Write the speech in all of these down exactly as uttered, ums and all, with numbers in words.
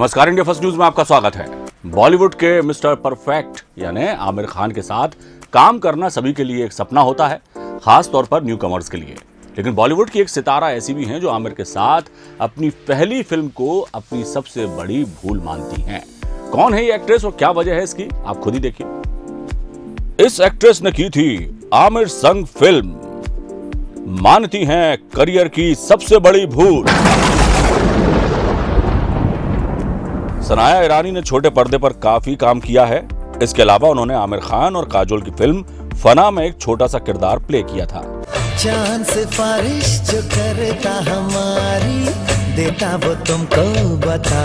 नमस्कार, India first news में आपका स्वागत है। बॉलीवुड के मिस्टर परफेक्ट यानी आमिर खान के साथ काम करना सभी के लिए एक सपना होता है, खास तौर पर न्यू कमर्स के लिए। लेकिन बॉलीवुड की एक सितारा ऐसी भी हैं जो आमिर के साथ अपनी पहली फिल्म को अपनी सबसे बड़ी भूल मानती हैं। कौन है ये एक्ट्रेस और क्या वजह है इसकी, आप खुद ही देखिए। इस एक्ट्रेस ने की थी आमिर संग फिल्म, मानती हैं करियर की सबसे बड़ी भूल। सनाया ईरानी ने छोटे पर्दे पर काफी काम किया है। इसके अलावा उन्होंने आमिर खान और काजोल की फिल्म फना में एक छोटा सा किरदार प्ले किया था। चांद से बारिश जो करता हमारी, देता वो तुमको बता,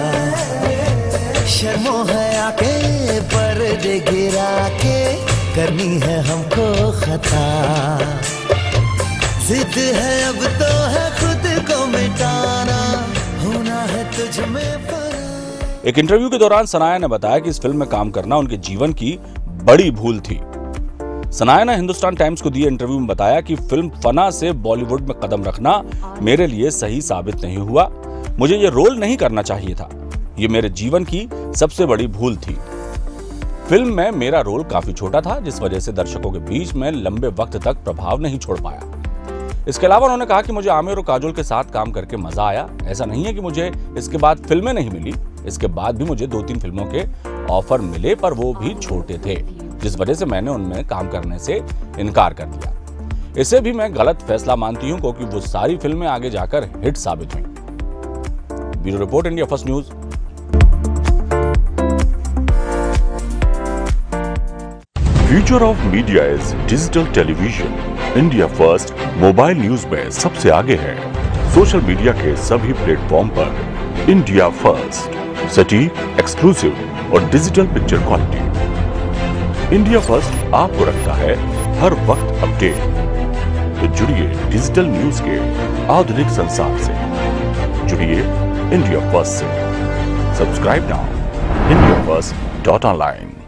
शर्मो है आके पर्दे गिरा के, करनी है हमको खता, जिद है अब तो है खुद को मिटाना, होना है तुझ में। एक इंटरव्यू के दौरान सनाया ने बताया कि इस फिल्म में काम करना उनके जीवन की बड़ी भूल थी। सनाया ने हिंदुस्तान टाइम्स को दिए इंटरव्यू में बताया कि फिल्म फना से बॉलीवुड में कदम रखना मेरे लिए सही साबित नहीं हुआ। मुझे ये रोल नहीं करना चाहिए था। ये मेरे जीवन की सबसे बड़ी भूल थी। फिल्म में मेरा रोल काफी छोटा था, जिस वजह से दर्शकों के बीच में लंबे वक्त तक प्रभाव नहीं छोड़ पाया। इसके अलावा उन्होंने कहा कि मुझे आमिर और काजोल के साथ काम करके मजा आया। ऐसा नहीं है कि मुझे इसके बाद फिल्में नहीं मिली। इसके बाद भी मुझे दो तीन फिल्मों के ऑफर मिले, पर वो भी छोटे थे, जिस वजह से मैंने उनमें काम करने से इनकार कर दिया। इसे भी मैं गलत फैसला मानती हूं, क्योंकि वो सारी फिल्में आगे जाकर हिट साबित हुई। Bureau report, India first news. Future of media is digital television. India first mobile news में सबसे आगे है। सोशल मीडिया के सभी प्लेटफॉर्म पर इंडिया फर्स्ट, सटीक, एक्सक्लूसिव और digital picture quality. India first आपको रखता है हर वक्त अपडेट। तो जुड़िए डिजिटल न्यूज के आधुनिक संसार से। जुड़िए इंडिया फर्स्ट से। Subscribe now India first dot online.